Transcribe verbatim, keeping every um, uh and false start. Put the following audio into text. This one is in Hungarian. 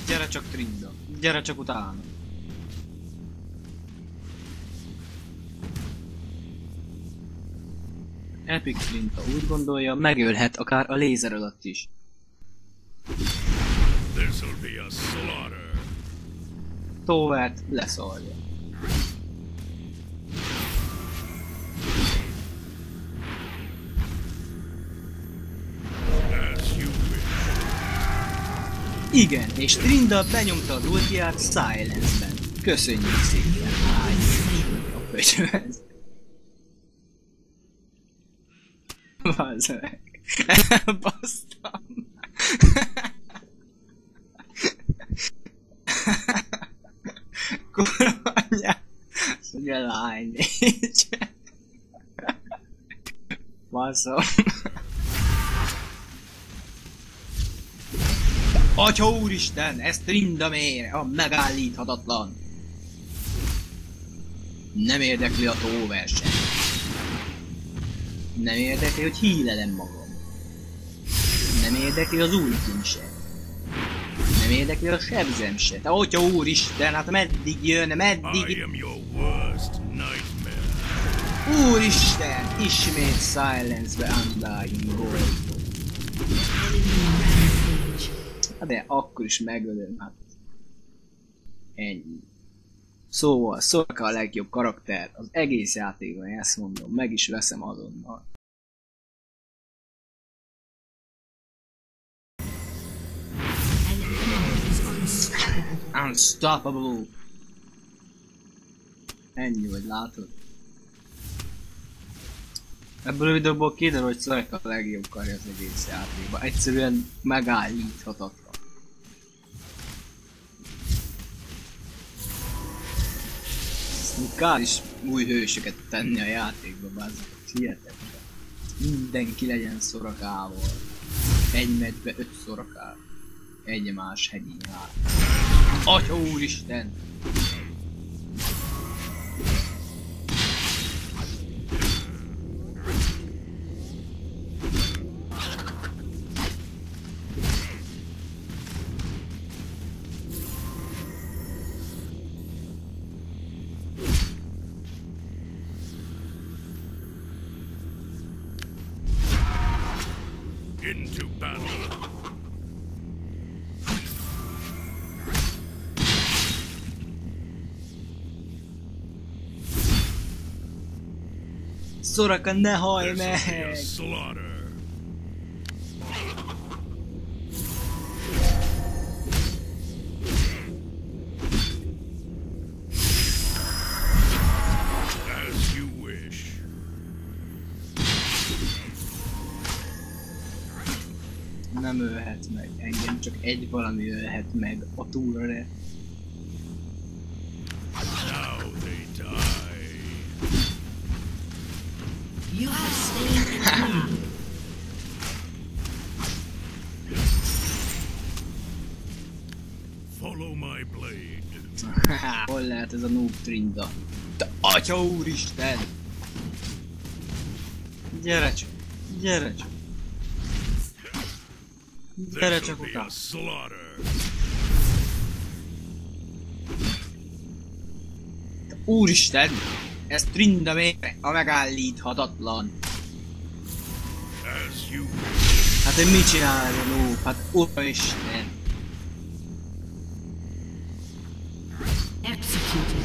Gyere csak Trinda, gyere csak utána. Epic Trinda úgy gondolja, megölhet akár a lézer alatt is. Tovert leszarja. Igen, és Trinda benyomta az ultiát Silence-ben. Köszönjük szépen! Áj, a pöcsöz. Bazd meg. Elbasztam. Kurva anyja. Hogy a lány négy. Baszom. Atya úristen, ez Trinda mére, a megállíthatatlan. Nem érdekli a tóverseny. Nem érdekli, hogy hílelem magam. Nem érdekli az ultim se. Nem érdekli a sebzem se. Te atya úristen, hát meddig jön, meddig... Úristen, ismét Silence-be Undying Gold. De akkor is megölöm, hát. Ennyi. Szóval, Soraka a legjobb karakter az egész játékban, ezt mondom, meg is veszem azonnal. Unstoppable. Ennyi, vagy látod? Ebből a videóból kiderül, hogy Soraka a legjobb karja az egész játékban. Egyszerűen megállíthatatlan. Kár is új hősöket tenni a játékba, bázak. Hihetetlen. Mindenki legyen Sorakával. Egy meccsbe öt Sorakál. Egy más hegyi jár. Atya úristen! Into battle. Soraka, ne hajj meg! Nem ölhet meg engem, csak egy valami ölhet meg a túlra. You have stayed clean. Follow my blade. Hol lehet ez a noob Trinda? Te atya úristen! Gyere csak! Gyere csak! Gyere csak utána! Úristen! Ez Trinda mére a megállíthatatlan! Hát hogy mit csinál ez a noob? Hát úristen! Executed.